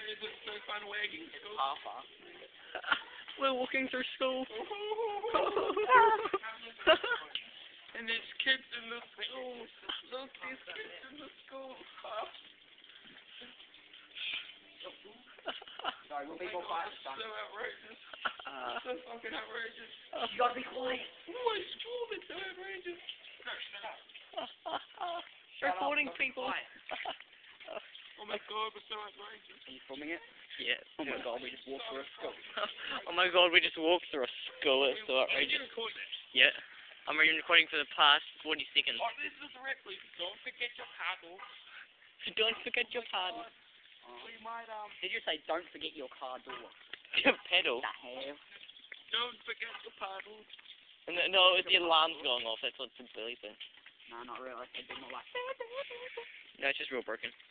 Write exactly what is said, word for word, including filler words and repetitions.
Is it so fun wagging school? Half-half. We're walking through school. And there's kids in the school. Look, there's kids in the school. Sorry, we'll be Oh more my quiet. God, it's so outrageous. So fucking outrageous. You gotta be quiet. Oh, my school, it's so outrageous. No, shut up. Recording people. Oh my God, it's so outrageous. Are you filming it? Yeah. Oh my God, we just walked through a school. Oh my God, we just walked through a school. It's so Are you outrageous. recording it? Yeah. I'm recording for the past forty seconds. Oh, this is the rep, please. Don't forget your paddle. Don't forget your paddle. We might, um... Did you say don't forget your car door? Your pedal. The hell? Don't forget your paddle. No, no, it's the alarm's going off. That's what's really thing. No, not really. I did not like No, it's just real broken.